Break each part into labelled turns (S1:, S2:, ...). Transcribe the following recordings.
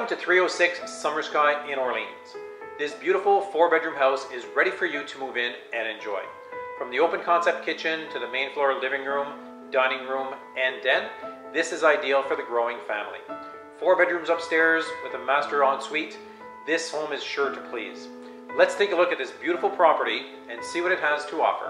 S1: Welcome to 306 Summer Sky in Orleans. This beautiful 4-bedroom house is ready for you to move in and enjoy. From the open concept kitchen to the main floor living room, dining room, and den, this is ideal for the growing family. 4 bedrooms upstairs with a master ensuite, this home is sure to please. Let's take a look at this beautiful property and see what it has to offer.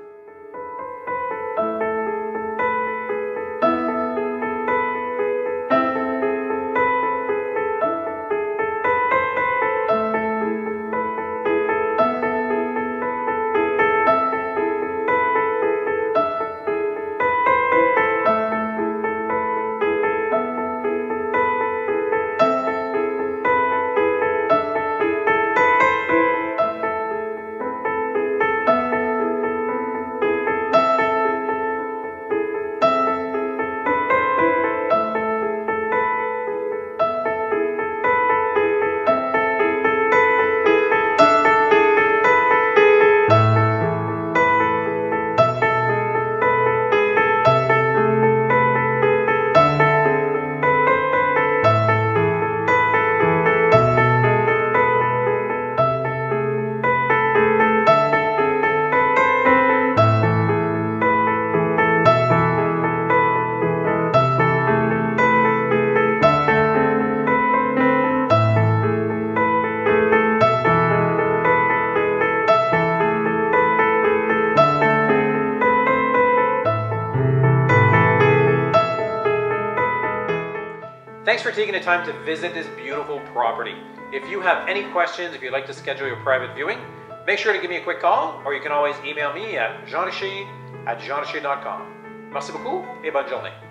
S1: Thanks for taking the time to visit this beautiful property. If you have any questions, if you'd like to schedule your private viewing, make sure to give me a quick call, or you can always email me at jeanricher@jeanricher.com. Merci beaucoup et bonne journée.